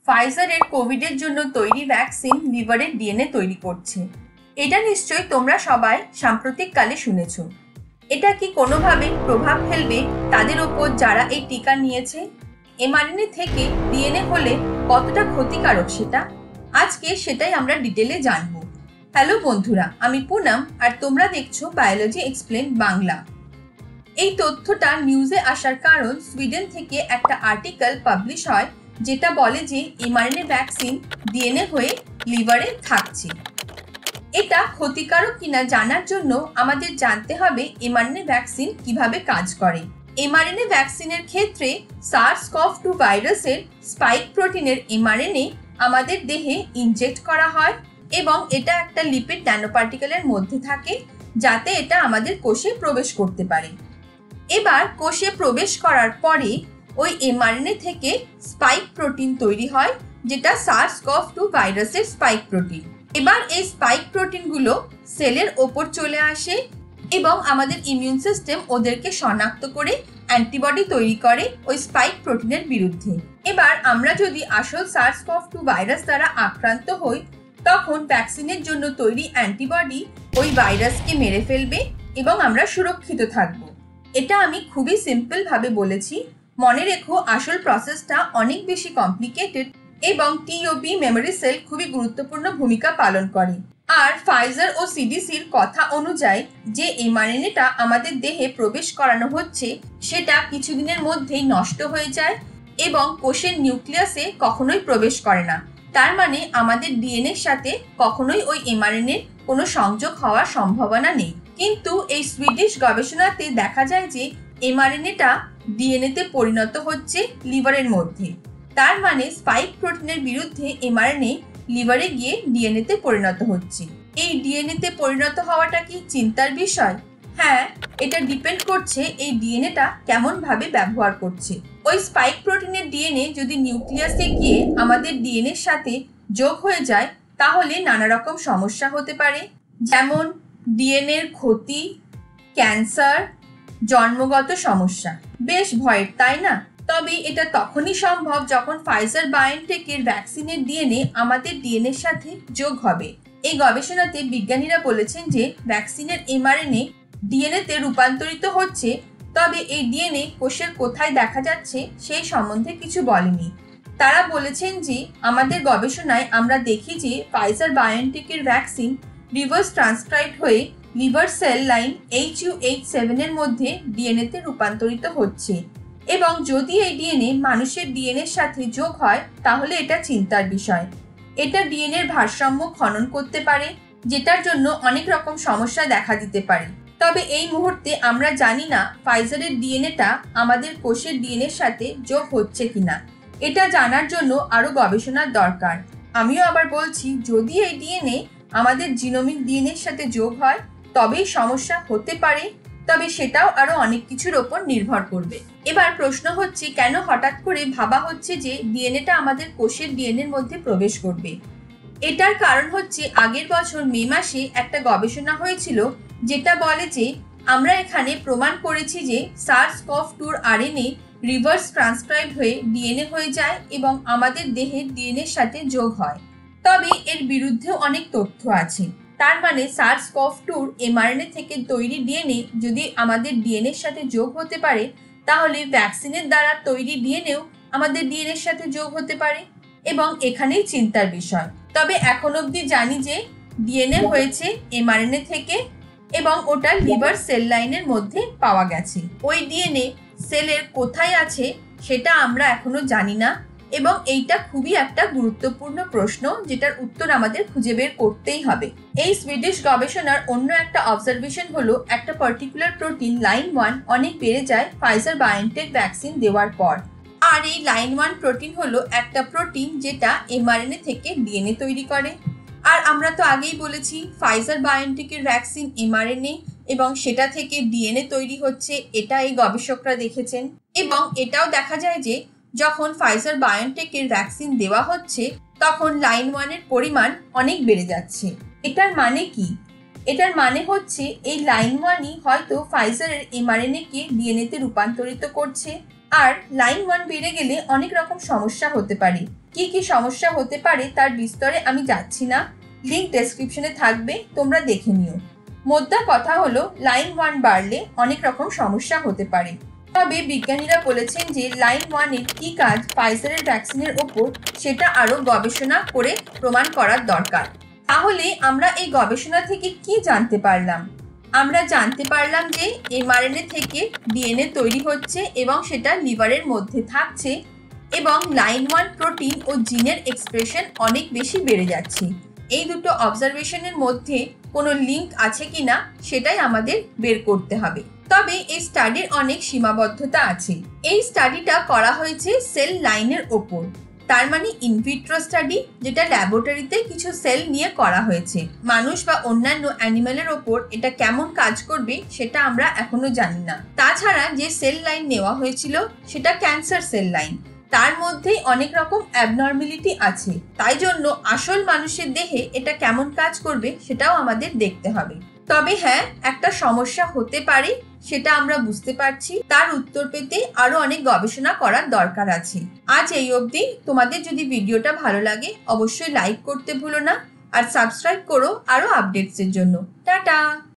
ফাইজারের কোভিডের জন্য তৈরি ভ্যাকসিন লিভারের ডিএনএ তৈরি করছে। এটা নিশ্চয়ই তোমরা সবাই সাম্প্রতিককালে শুনেছ। এটা কি কোনোভাবে প্রভাব ফেলবে তাদের ওপর যারা এই টিকা নিয়েছে? এমআরএনএ থেকে ডিএনএ হলে কতটা ক্ষতিকারক আজকে সেটাই আমরা ডিটেলে জানবো। হ্যালো বন্ধুরা, আমি পুনম আর তোমরা দেখছো বায়োলজি এক্সপ্লেন বাংলা। এই তথ্যটা নিউজে আসার কারণ সুইডেন থেকে একটা আর্টিকেল পাবলিশ হয় যেটা বলে যে এমআরএনএ ভ্যাকসিন ডিএনএ হয়ে লিভারে থাকছে। এটা ক্ষতিকারক কিনা জানার জন্য আমাদের জানতে হবে এমআরএনএ ভ্যাকসিন কিভাবে কাজ করে। এমআরএনএ ভ্যাকসিনের ক্ষেত্রে SARS-CoV-2 ভাইরাসের স্পাইক প্রোটিনের এমআরএনএ আমাদের দেহে ইনজেক্ট করা হয় এবং এটা একটা লিপিড ন্যানোপার্টিকেলের মধ্যে থাকে যাতে এটা আমাদের কোষে প্রবেশ করতে পারে। এবার কোষে প্রবেশ করার পরে ওই এমআরএনএ থেকে স্পাইক প্রোটিন তৈরি হয় যেটা SARS-CoV-2 ভাইরাসের স্পাইক প্রোটিন। এবার এই স্পাইক প্রোটিনগুলো সেলের ওপর চলে আসে এবং আমাদের ইমিউন সিস্টেম ওদেরকে শনাক্ত করে অ্যান্টিবডি তৈরি করে ওই স্পাইক প্রোটিনের বিরুদ্ধে। এবার আমরা যদি আসল SARS-CoV-2 ভাইরাস দ্বারা আক্রান্ত হই তখন ভ্যাকসিনের জন্য তৈরি অ্যান্টিবডি ওই ভাইরাসকে মেরে ফেলবে এবং আমরা সুরক্ষিত থাকব। এটা আমি খুবই সিম্পল ভাবে বলেছি, মনে রেখো আসল প্রসেসটা অনেক বেশি কমপ্লিকেটেড এবং টিওবি মেমোরি সেল খুবই গুরুত্বপূর্ণ ভূমিকা পালন করে। আর ফাইজার ও সিডিসির কথা অনুযায়ী যে এমআরএনএটা আমাদের দেহে প্রবেশ করানো হচ্ছে সেটা কিছুদিনের মধ্যেই নষ্ট হয়ে যায় এবং কোষের নিউক্লিয়াসে কখনোই প্রবেশ করে না। তার মানে আমাদের ডিএনএর সাথে কখনোই ওই এমআরএনএর কোনো সংযোগ হওয়ার সম্ভাবনা নেই। কিন্তু এই সুইডিশ গবেষণাতে দেখা যায় যে এমআরএনএটা ডিএনএতে পরিণত হচ্ছে লিভারের মধ্যে। তার মানে স্পাইক প্রোটিনের বিরুদ্ধে এমআরএনএ লিভারে গিয়ে ডিএনএতে পরিণত হচ্ছে। এই ডিএনএতে পরিণত হওয়াটা কি চিন্তার বিষয়? হ্যাঁ, এটা ডিপেন্ড করছে এই ডিএনএটা কেমন ভাবে ব্যবহার করছে। ওই স্পাইক প্রোটিনের ডিএনএ যদি নিউক্লিয়াসে গিয়ে আমাদের ডিএনএর সাথে যোগ হয়ে যায় তাহলে নানা রকম সমস্যা হতে পারে, যেমন ডিএনএর ক্ষতি, ক্যান্সার, জন্মগত সমস্যা। বেশ ভয়ের, তাই না? তবে এটা তখনই সম্ভব যখন ফাইজার বায়োনটেকের ভ্যাকসিনের ডিএনএ আমাদের ডিএনএর সাথে যোগ হবে। এই গবেষণাতে বিজ্ঞানীরা বলেছেন যে ভ্যাকসিনের এমআরএনএ ডিএনএতে রূপান্তরিত হচ্ছে, তবে এই ডিএনএ কোষের কোথায় দেখা যাচ্ছে সেই সম্বন্ধে কিছু বলেনি। তারা বলেছেন যে আমাদের গবেষণায় আমরা দেখি যে ফাইজার বায়োনটেকের ভ্যাকসিন রিভার্স ট্রান্সক্রাইবড হয়ে লিভার সেল লাইন HUH7 এর মধ্যে ডিএনএতে রূপান্তরিত হচ্ছে এবং যদি এই ডিএনএ মানুষের ডিএনএর সাথে যোগ হয় তাহলে এটা চিন্তার বিষয়। এটা ডিএনএর ভারসাম্য খনন করতে পারে, যেটার জন্য অনেক রকম সমস্যা দেখা দিতে পারে। তবে এই মুহূর্তে আমরা জানি না ফাইজারের ডিএনএটা আমাদের কোষের ডিএনএর সাথে যোগ হচ্ছে কিনা। এটা জানার জন্য আরো গবেষণার দরকার। আমিও আবার বলছি, যদি এই ডিএনএ আমাদের জিনোমিক ডিএনএর সাথে যোগ হয় তবেই সমস্যা হতে পারে, তবে সেটাও আরো অনেক কিছুর ওপর নির্ভর করবে। এবার প্রশ্ন হচ্ছে, কেন হঠাৎ করে ভাবা হচ্ছে যে ডিএনএটা আমাদের কোষের ডিএনএর মধ্যে প্রবেশ করবে? এটার কারণ হচ্ছে আগের বছর মে মাসে একটা গবেষণা হয়েছিল যেটা বলে যে আমরা এখানে প্রমাণ করেছি যে SARS-CoV-2 আরএনএ রিভার্স ট্রান্সক্রাইব হয়ে ডিএনএ হয়ে যায় এবং আমাদের দেহের ডিএনএর সাথে যোগ হয়। তবে এর বিরুদ্ধেও অনেক তথ্য আছে। তার মানে SARS-CoV-2 এমআরএনএ থেকে তৈরি ডিএনএ যদি আমাদের ডিএনএর সাথে যোগ হতে পারে তাহলে ভ্যাকসিনের দ্বারা তৈরি ডিএনএও আমাদের ডিএনএর সাথে যোগ হতে পারে এবং এখানেই চিন্তার বিষয়। তবে এখন অবধি জানি যে ডিএনএ হয়েছে এমআরএনএ থেকে এবং ওটা লিভার সেল লাইনের মধ্যে পাওয়া গেছে। ওই ডিএনএ সেলের কোথায় আছে সেটা আমরা এখনো জানি না এবং এইটা খুবই একটা গুরুত্বপূর্ণ প্রশ্ন যেটার উত্তর আমাদের খুঁজে বের করতেই হবে। এই সুইডিশ গবেষণার অন্য একটা অবজারভেশন হলো একটা পার্টিকুলার প্রোটিন লাইন 1 অনেক বেড়ে যায় ফাইজার বায়োনটেক ভ্যাকসিন দেওয়ার পর। আর এই লাইন 1 প্রোটিন হলো একটা প্রোটিন যেটা এমআরএনএ থেকে ডিএনএ তৈরি করে। আর আমরা তো আগেই বলেছি ফাইজার বায়োনটেকের ভ্যাকসিন এমআরএনএ এবং সেটা থেকে ডিএনএ তৈরি হচ্ছে, এটা এই গবেষকরা দেখেছেন। এবং এটাও দেখা যায় যে যখন ফাইজার বায়োনটেকের ভ্যাকসিন দেওয়া হচ্ছে তখন লাইন 1 এর পরিমাণ অনেক বেড়ে যাচ্ছে। এটার মানে কি? এটার মানে হচ্ছে এই লাইন 1ই হয়তো ফাইজারের এমআরএনএ কে ডিএনএ তে রূপান্তরিত করছে। আর লাইন 1 বেড়ে গেলে অনেক রকম সমস্যা হতে পারে, কি কি সমস্যা হতে পারে তার বিস্তরে আমি যাচ্ছি না, লিঙ্ক ডেসক্রিপশনে থাকবে, তোমরা দেখে নিও। মোদ্দা কথা হলো লাইন 1 বাড়লে অনেক রকম সমস্যা হতে পারে। তবে বিজ্ঞানীরা বলেছেন যে লাইন 1-এর কি কাজ ফাইজারের ভ্যাকসিনের ওপর সেটা আরো গবেষণা করে প্রমাণ করার দরকার। তাহলে আমরা এই গবেষণা থেকে কি জানতে পারলাম? আমরা জানতে পারলাম যে mRNA থেকে ডিএনএ তৈরি হচ্ছে এবং সেটা লিভারের মধ্যে থাকছে এবং লাইন 1 প্রোটিন ও জিনের এক্সপ্রেশন অনেক বেশি বেড়ে যাচ্ছে। এই দুটো অবজারভেশনের মধ্যে কোনো লিঙ্ক আছে কিনা সেটাই আমাদের বের করতে হবে। তবে এই স্টাডির অনেক সীমাবদ্ধতা আছে। এই স্টাডিটা করা হয়েছে সেল লাইনের ওপর, তার মানে ইনভিট্রো স্টাডি, যেটা ল্যাবরেটরিতে কিছু সেল নিয়ে করা হয়েছে। মানুষ বা অন্যান্য অ্যানিমেলের ওপর এটা কেমন কাজ করবে সেটা আমরা এখনো জানি না। তাছাড়া যে সেল লাইন নেওয়া হয়েছিল সেটা ক্যান্সার সেল লাইন, তার মধ্যেই অনেক রকম অ্যাবনর্মালিটি আছে, তাই জন্য আসল মানুষের দেহে এটা কেমন কাজ করবে সেটাও আমাদের দেখতে হবে। তবে হ্যাঁ, একটা সমস্যা হতে পারে সেটা আমরা বুঝতে পারছি, তার উত্তর পেতে আরো অনেক গবেষণা করার দরকার আছে। আজ এই অবধি। তোমাদের যদি ভিডিওটা ভালো লাগে অবশ্যই লাইক করতে ভুলো না আর সাবস্ক্রাইব করো আরো আপডেটসের জন্য। টাটা।